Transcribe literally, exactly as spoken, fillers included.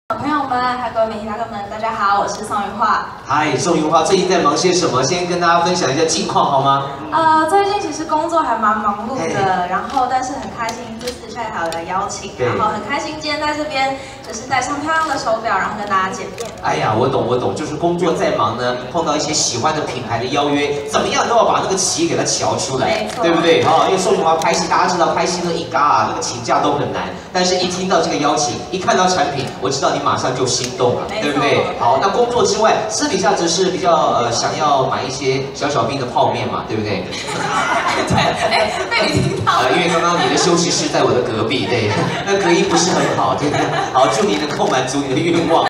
朋友们，还有各位媒体大哥们，大家好，我是宋云画。 嗨，宋云画最近在忙些什么？先跟大家分享一下近况好吗？ 呃，最近其实工作还蛮忙碌的，然后但是很开心，这次下台有来邀请，然后很开心今天在这边就是戴上漂亮的手表，然后跟大家见面。 哎呀，我懂我懂，就是工作再忙呢，碰到一些喜欢的品牌的邀约，怎么样都要把那个企业给它瞧出来，对不对？哦，因为宋云画拍戏，大家知道拍戏那一嘎啊，那个请假都很难，但是一听到这个邀请，一看到产品，我知道你马上就心动了，对不对？好，那工作之外，私底下只是比较呃想要买一些小小兵的泡面嘛，对不对？ 对，哎，被你听到了。 呃，因为刚刚你的休息室在我的隔壁，对，那隔音不是很好，对。好，祝你能够满足你的愿望。